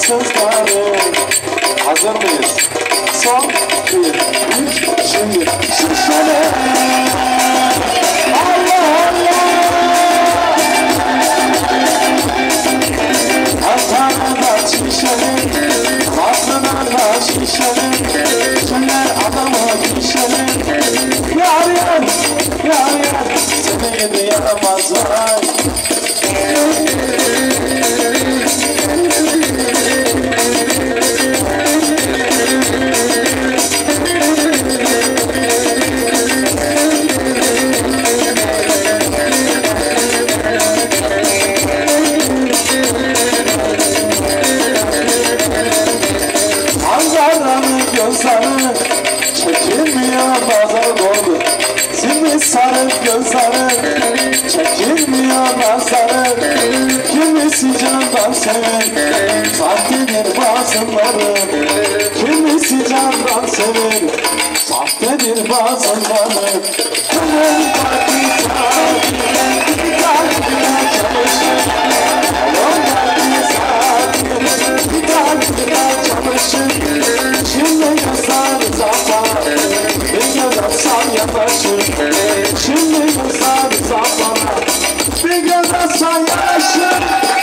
sızları. Hazır mıyız? Son 1, 3, şimdi şişele. Allah Allah. Hastanede da şişele, aklına da şişele. Şunlar adamı şişele. Yar yar, yar yar, seni gibi yaramaz vay. Gözleri çekilmiyor nazar doldu. Simi sarı gözleri çekilmiyor nazarı. Kimisi candan sever, sahtedir bazıları. Kimisi candan sever, sahtedir bazıları. Kılın partizan, kalbine çalışır. Kılın partizan, kalbine çalışır. Şimdi yazar zaman, bir göz atsan yanaşır. Şimdi yazar zaman, bir göz atsan yanaşır.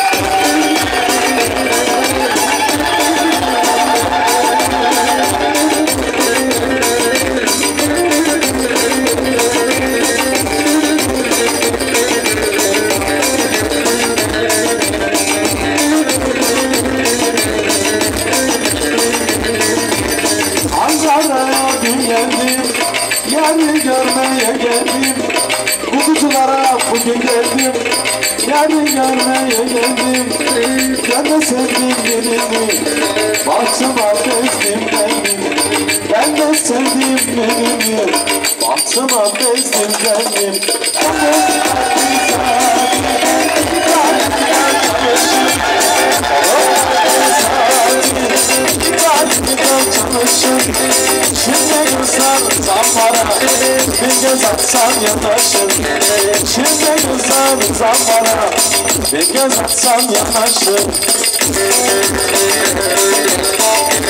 Ankara'ya dün geldim, yarı görmeye geldim. Kuzuculara bugün geldim, yarı görmeye geldim. Ben de sevdim birini, bahçıma bezdim benim. Ben de sevdim birini, bahçıma bezdim benim. Şimdi güzel zampara, bir göz atsan yanaşır. Şimdi güzel zampara, bir göz atsan yanaşır.